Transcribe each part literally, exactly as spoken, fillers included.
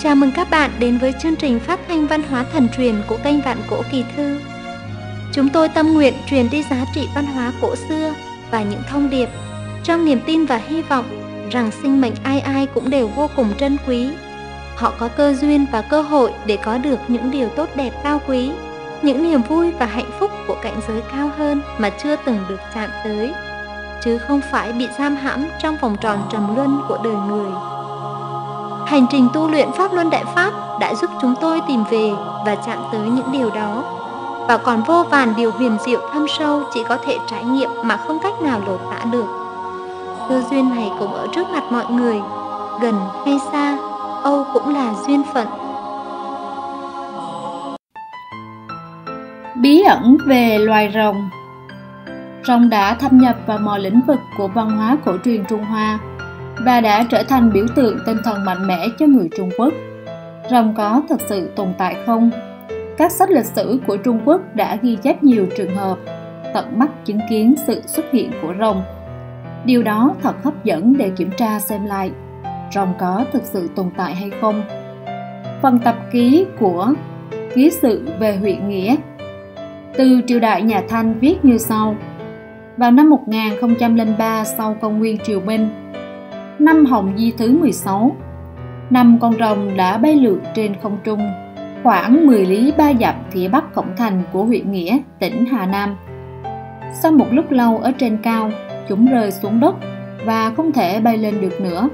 Chào mừng các bạn đến với chương trình phát thanh văn hóa thần truyền của kênh Vạn Cổ Kỳ Thư. Chúng tôi tâm nguyện truyền đi giá trị văn hóa cổ xưa và những thông điệp trong niềm tin và hy vọng rằng sinh mệnh ai ai cũng đều vô cùng trân quý. Họ có cơ duyên và cơ hội để có được những điều tốt đẹp cao quý, những niềm vui và hạnh phúc của cảnh giới cao hơn mà chưa từng được chạm tới, chứ không phải bị giam hãm trong vòng tròn trầm luân của đời người. Hành trình tu luyện Pháp Luân Đại Pháp đã giúp chúng tôi tìm về và chạm tới những điều đó. Và còn vô vàn điều huyền diệu thâm sâu chỉ có thể trải nghiệm mà không cách nào lột tả được. Cơ duyên này cũng ở trước mặt mọi người, gần hay xa, âu cũng là duyên phận. Bí ẩn về loài rồng. Rồng đã thâm nhập vào mọi lĩnh vực của văn hóa cổ truyền Trung Hoa và đã trở thành biểu tượng tinh thần mạnh mẽ cho người Trung Quốc. Rồng có thực sự tồn tại không? Các sách lịch sử của Trung Quốc đã ghi chép nhiều trường hợp tận mắt chứng kiến sự xuất hiện của rồng. Điều đó thật hấp dẫn để kiểm tra xem lại rồng có thực sự tồn tại hay không. Phần tập ký của Ký sự về huyện Nghĩa từ triều đại nhà Thanh viết như sau: vào năm một nghìn không trăm lẻ ba sau công nguyên triều Minh, năm Hồng Di thứ mười sáu, năm con rồng đã bay lượn trên không trung khoảng mười lý ba dặm phía bắc cổng thành của huyện Nghĩa, tỉnh Hà Nam. Sau một lúc lâu ở trên cao, chúng rơi xuống đất và không thể bay lên được nữa.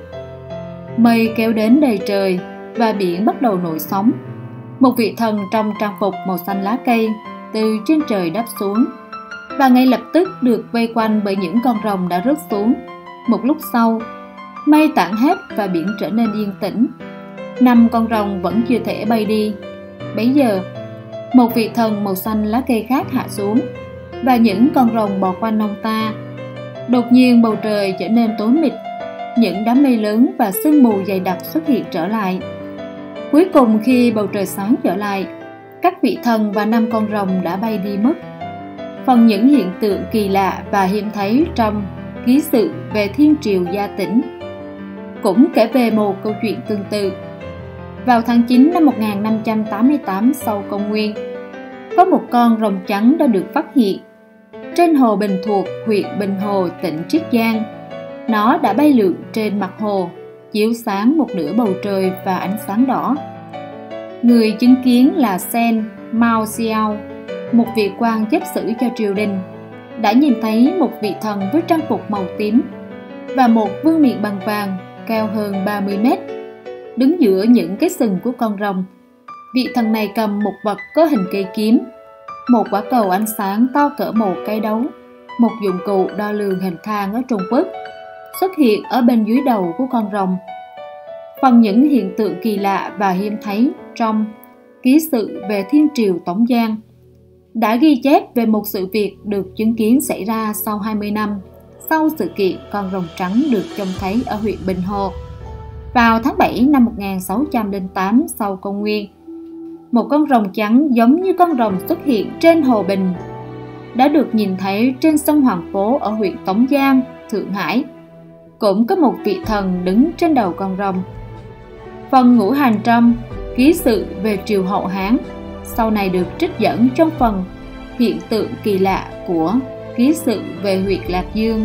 Mây kéo đến đầy trời và biển bắt đầu nổi sóng. Một vị thần trong trang phục màu xanh lá cây từ trên trời đáp xuống và ngay lập tức được vây quanh bởi những con rồng đã rớt xuống. Một lúc sau, mây tản hết và biển trở nên yên tĩnh. Năm con rồng vẫn chưa thể bay đi. Bấy giờ, một vị thần màu xanh lá cây khác hạ xuống và những con rồng bò quanh ông ta. Đột nhiên bầu trời trở nên tối mịt, những đám mây lớn và sương mù dày đặc xuất hiện trở lại. Cuối cùng khi bầu trời sáng trở lại, các vị thần và năm con rồng đã bay đi mất. Phần những hiện tượng kỳ lạ và hiếm thấy trong Ký sự về Thiên Triều Gia Tỉnh cũng kể về một câu chuyện tương tự. Vào tháng chín năm một nghìn năm trăm tám mươi tám sau công nguyên, có một con rồng trắng đã được phát hiện trên hồ Bình Thuộc, huyện Bình Hồ, tỉnh Chiết Giang. Nó đã bay lượn trên mặt hồ, chiếu sáng một nửa bầu trời và ánh sáng đỏ. Người chứng kiến là Sen Mao Xiao, một vị quan chấp xử cho triều đình, đã nhìn thấy một vị thần với trang phục màu tím và một vương miện bằng vàng cao hơn ba mươi mét đứng giữa những cái sừng của con rồng. Vị thần này cầm một vật có hình cây kiếm, một quả cầu ánh sáng to cỡ một cái đấu, một dụng cụ đo lường hình thang ở Trung Quốc, xuất hiện ở bên dưới đầu của con rồng. Phần những hiện tượng kỳ lạ và hiếm thấy trong Ký sự về Thiên Triều Tống Giang đã ghi chép về một sự việc được chứng kiến xảy ra sau hai mươi năm sau sự kiện con rồng trắng được trông thấy ở huyện Bình Hồ. Vào tháng bảy năm một nghìn sáu trăm lẻ tám sau công nguyên, một con rồng trắng giống như con rồng xuất hiện trên hồ Bình đã được nhìn thấy trên sông Hoàng Phố ở huyện Tống Giang, Thượng Hải. Cũng có một vị thần đứng trên đầu con rồng. Phần ngũ hành trong Ký sự về Triều Hậu Hán sau này được trích dẫn trong phần hiện tượng kỳ lạ của Ký sự về huyện Lạc Dương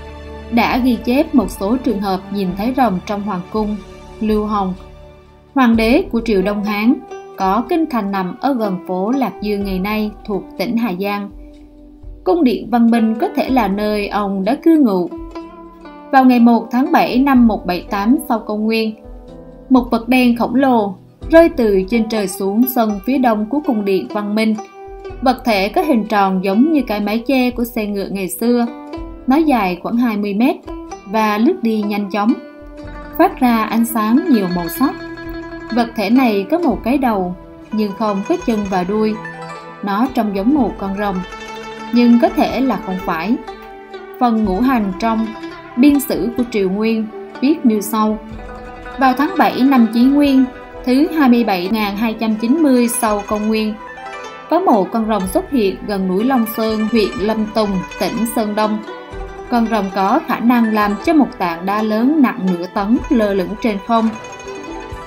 đã ghi chép một số trường hợp nhìn thấy rồng trong hoàng cung. Lưu Hồng, hoàng đế của triều Đông Hán, có kinh thành nằm ở gần phố Lạc Dương ngày nay thuộc tỉnh Hà Giang. Cung điện Văn Minh có thể là nơi ông đã cư ngụ. Vào ngày một tháng bảy năm một trăm bảy mươi tám sau công nguyên, một vật đen khổng lồ rơi từ trên trời xuống sân phía đông của cung điện Văn Minh. Vật thể có hình tròn giống như cái mái che của xe ngựa ngày xưa. Nó dài khoảng hai mươi mét và lướt đi nhanh chóng, phát ra ánh sáng nhiều màu sắc. Vật thể này có một cái đầu nhưng không có chân và đuôi. Nó trông giống một con rồng nhưng có thể là không phải. Phần ngũ hành trong Biên sử của Triều Nguyên viết như sau: vào tháng bảy năm Chí Nguyên thứ hai mươi bảy nghìn hai trăm chín mươi sau công nguyên, có một con rồng xuất hiện gần núi Long Sơn, huyện Lâm Tùng, tỉnh Sơn Đông. Con rồng có khả năng làm cho một tảng đá lớn nặng nửa tấn lơ lửng trên không.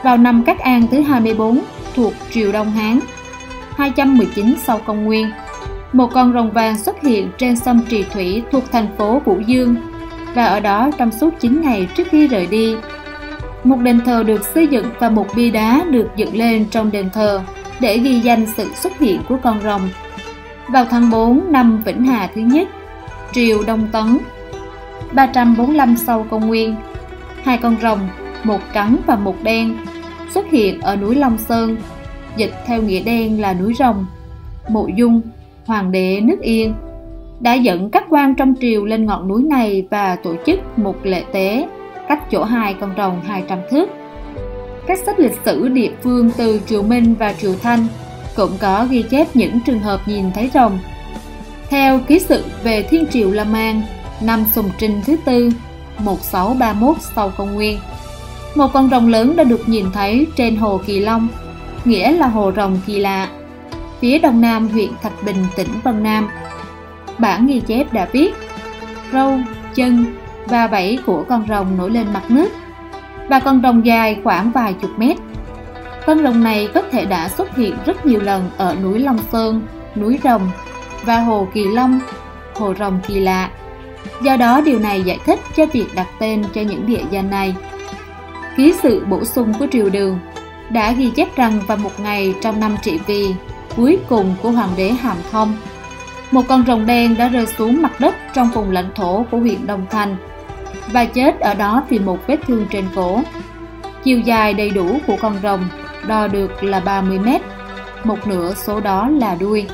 vào năm Cát An thứ hai mươi bốn thuộc triều Đông Hán, hai trăm mười chín sau công nguyên, một con rồng vàng xuất hiện trên sông Trì Thủy thuộc thành phố Vũ Dương, và ở đó trong suốt chín ngày trước khi rời đi. Một đền thờ được xây dựng và một bia đá được dựng lên trong đền thờ để ghi danh sự xuất hiện của con rồng. Vào tháng bốn năm Vĩnh Hà thứ nhất, triều Đông Tấn, ba trăm bốn mươi lăm sau công nguyên, hai con rồng, một trắng và một đen, xuất hiện ở núi Long Sơn, dịch theo nghĩa đen là núi rồng. Mộ Dung, hoàng đế nước Yên, đã dẫn các quan trong triều lên ngọn núi này và tổ chức một lễ tế cách chỗ hai con rồng hai trăm thước. Các sách lịch sử địa phương từ triều Minh và triều Thanh cũng có ghi chép những trường hợp nhìn thấy rồng. Theo ký sự về Thiên Triều La Mang, năm Sùng Trinh thứ tư, một nghìn sáu trăm ba mươi mốt sau công nguyên, một con rồng lớn đã được nhìn thấy trên hồ Kỳ Long, nghĩa là hồ rồng kỳ lạ, phía đông nam huyện Thạch Bình, tỉnh Vân Nam. Bản ghi chép đã viết: râu, chân và vảy của con rồng nổi lên mặt nước, và con rồng dài khoảng vài chục mét. Con rồng này có thể đã xuất hiện rất nhiều lần ở núi Long Sơn, núi Rồng và hồ Kỳ Long, hồ rồng kỳ lạ. Do đó điều này giải thích cho việc đặt tên cho những địa danh này. Ký sự bổ sung của triều Đường đã ghi chép rằng vào một ngày trong năm Trị Vì cuối cùng của hoàng đế Hàm Thông, một con rồng đen đã rơi xuống mặt đất trong vùng lãnh thổ của huyện Đông Thành và chết ở đó vì một vết thương trên cổ. Chiều dài đầy đủ của con rồng đo được là ba mươi mét, một nửa số đó là đuôi.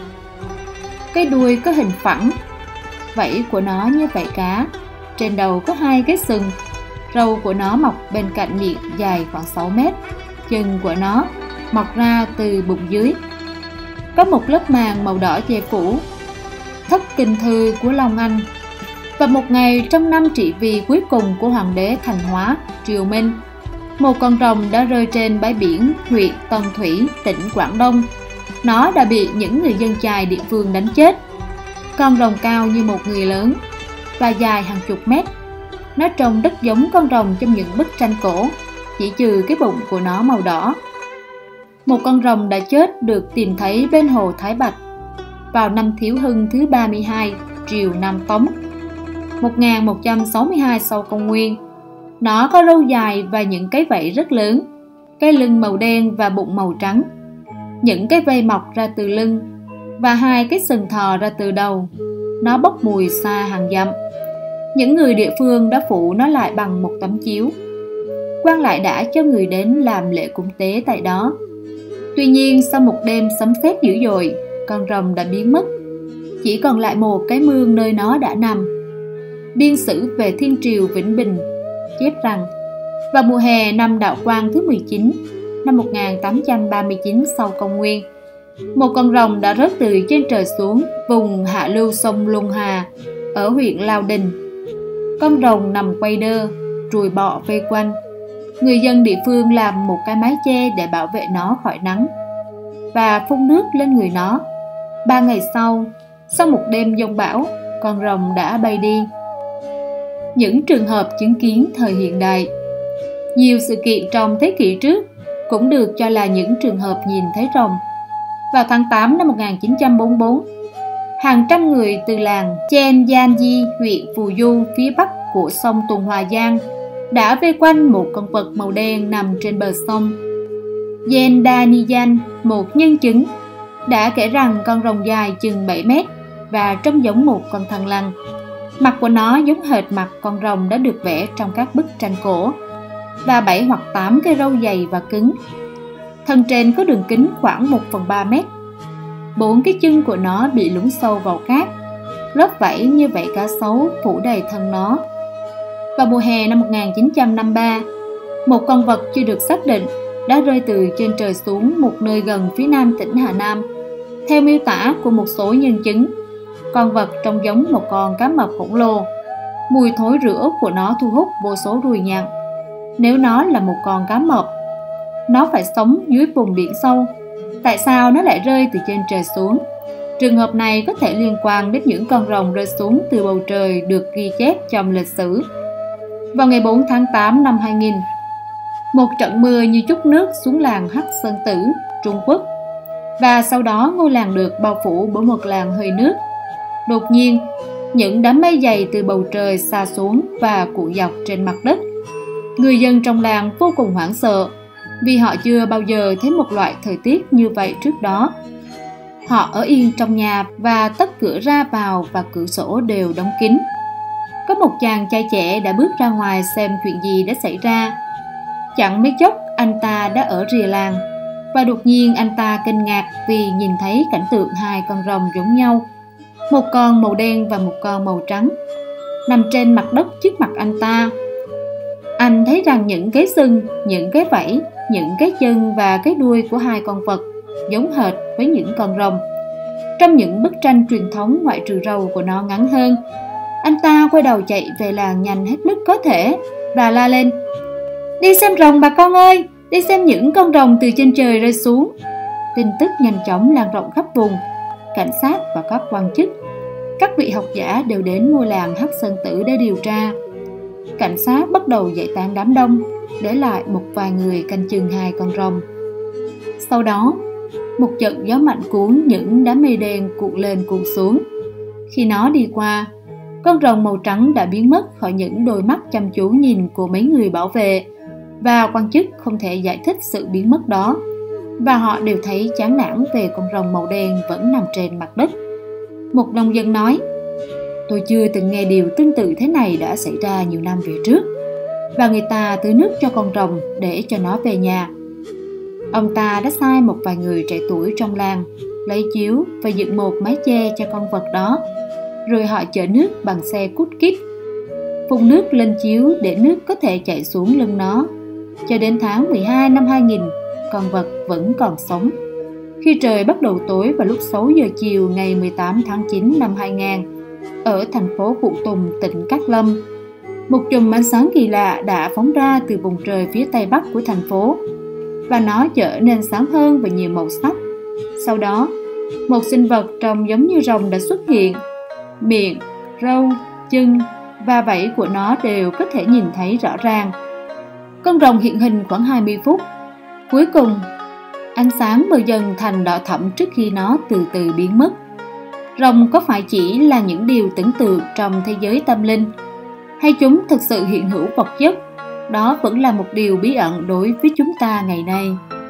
Cái đuôi có hình phẳng, vảy của nó như vảy cá, trên đầu có hai cái sừng, râu của nó mọc bên cạnh miệng dài khoảng sáu mét, chân của nó mọc ra từ bụng dưới. Có một lớp màng màu đỏ che phủ, thất kinh thư của Long Anh. Và một ngày trong năm Trị Vì cuối cùng của hoàng đế Thành Hóa, triều Minh, một con rồng đã rơi trên bãi biển huyện Tân Thủy, tỉnh Quảng Đông. Nó đã bị những người dân chài địa phương đánh chết. Con rồng cao như một người lớn và dài hàng chục mét. Nó trông rất giống con rồng trong những bức tranh cổ, chỉ trừ cái bụng của nó màu đỏ. Một con rồng đã chết được tìm thấy bên hồ Thái Bạch vào năm Thiếu Hưng thứ ba mươi hai, triều Nam Tống, một nghìn một trăm sáu mươi hai sau công nguyên. Nó có râu dài và những cái vảy rất lớn, cái lưng màu đen và bụng màu trắng. Những cái vây mọc ra từ lưng và hai cái sừng thò ra từ đầu. Nó bốc mùi xa hàng dặm. Những người địa phương đã phủ nó lại bằng một tấm chiếu. Quan lại đã cho người đến làm lễ cúng tế tại đó. Tuy nhiên sau một đêm sấm sét dữ dội, con rồng đã biến mất, chỉ còn lại một cái mương nơi nó đã nằm. Biên sử về Thiên Triều Vĩnh Bình chép rằng vào mùa hè năm Đạo Quang thứ mười chín, năm một nghìn tám trăm ba mươi chín sau công nguyên, một con rồng đã rớt từ trên trời xuống vùng hạ lưu sông Luân Hà ở huyện Lao Đình. Con rồng nằm quay đơ, ruồi bọ vây quanh. Người dân địa phương làm một cái mái che để bảo vệ nó khỏi nắng và phun nước lên người nó. Ba ngày sau, sau một đêm giông bão, con rồng đã bay đi. Những trường hợp chứng kiến thời hiện đại. Nhiều sự kiện trong thế kỷ trước cũng được cho là những trường hợp nhìn thấy rồng. Vào tháng tám năm một nghìn chín trăm bốn mươi bốn, hàng trăm người từ làng Chen Gian Di, huyện Phù Du, phía bắc của sông Tuần Hòa Giang đã vây quanh một con vật màu đen nằm trên bờ sông. Yen Daniyan, một nhân chứng, đã kể rằng con rồng dài chừng bảy mét và trông giống một con thằn lằn. Mặt của nó giống hệt mặt con rồng đã được vẽ trong các bức tranh cổ, và bảy hoặc tám cái râu dày và cứng. Thân trên có đường kính khoảng một phần ba mét. Bốn cái chân của nó bị lún sâu vào cát, lớp vảy như vảy cá sấu phủ đầy thân nó. Vào mùa hè năm một nghìn chín trăm năm mươi ba, một con vật chưa được xác định đã rơi từ trên trời xuống một nơi gần phía nam tỉnh Hà Nam. Theo miêu tả của một số nhân chứng, con vật trông giống một con cá mập khổng lồ. Mùi thối rữa của nó thu hút vô số ruồi nhặng. Nếu nó là một con cá mập, nó phải sống dưới vùng biển sâu. Tại sao nó lại rơi từ trên trời xuống? Trường hợp này có thể liên quan đến những con rồng rơi xuống từ bầu trời được ghi chép trong lịch sử. Vào ngày bốn tháng tám năm hai nghìn, Một trận mưa như chút nước xuống làng Hắc Sơn Tử, Trung Quốc, và sau đó ngôi làng được bao phủ bởi một làn hơi nước. Đột nhiên, những đám mây dày từ bầu trời xa xuống và cuộn dọc trên mặt đất. Người dân trong làng vô cùng hoảng sợ, vì họ chưa bao giờ thấy một loại thời tiết như vậy trước đó. Họ ở yên trong nhà và tất cửa ra vào và cửa sổ đều đóng kín. Có một chàng trai trẻ đã bước ra ngoài xem chuyện gì đã xảy ra. Chẳng mấy chốc anh ta đã ở rìa làng, và đột nhiên anh ta kinh ngạc vì nhìn thấy cảnh tượng hai con rồng giống nhau, một con màu đen và một con màu trắng, nằm trên mặt đất trước mặt anh ta. Anh thấy rằng những cái sừng, những cái vảy, những cái chân và cái đuôi của hai con vật giống hệt với những con rồng trong những bức tranh truyền thống, ngoại trừ râu của nó ngắn hơn. Anh ta quay đầu chạy về làng nhanh hết mức có thể và la lên: "Đi xem rồng bà con ơi, đi xem những con rồng từ trên trời rơi xuống." Tin tức nhanh chóng lan rộng khắp vùng. Cảnh sát và các quan chức, các vị học giả đều đến ngôi làng Hắc Sơn Tử để điều tra. Cảnh sát bắt đầu giải tán đám đông, để lại một vài người canh chừng hai con rồng. Sau đó, một trận gió mạnh cuốn những đám mây đen cuộn lên cuộn xuống. Khi nó đi qua, con rồng màu trắng đã biến mất khỏi những đôi mắt chăm chú nhìn của mấy người bảo vệ, và quan chức không thể giải thích sự biến mất đó, và họ đều thấy chán nản về con rồng màu đen vẫn nằm trên mặt đất. Một nông dân nói: "Tôi chưa từng nghe điều tương tự thế này đã xảy ra nhiều năm về trước." Và người ta tưới nước cho con rồng để cho nó về nhà. Ông ta đã sai một vài người trẻ tuổi trong làng lấy chiếu và dựng một mái che cho con vật đó, rồi họ chở nước bằng xe cút kít, phun nước lên chiếu để nước có thể chảy xuống lưng nó. Cho đến tháng mười hai năm hai nghìn, con vật vẫn còn sống. Khi trời bắt đầu tối vào lúc sáu giờ chiều ngày mười tám tháng chín năm hai nghìn, ở thành phố Phụ Tùng, tỉnh Cát Lâm, một chùm ánh sáng kỳ lạ đã phóng ra từ vùng trời phía tây bắc của thành phố, và nó trở nên sáng hơn và nhiều màu sắc. Sau đó, một sinh vật trông giống như rồng đã xuất hiện. Miệng, râu, chân và vảy của nó đều có thể nhìn thấy rõ ràng. Con rồng hiện hình khoảng hai mươi phút. Cuối cùng, ánh sáng mờ dần thành đỏ thẫm trước khi nó từ từ biến mất. Rồng có phải chỉ là những điều tưởng tượng trong thế giới tâm linh, hay chúng thực sự hiện hữu vật chất? Đó vẫn là một điều bí ẩn đối với chúng ta ngày nay.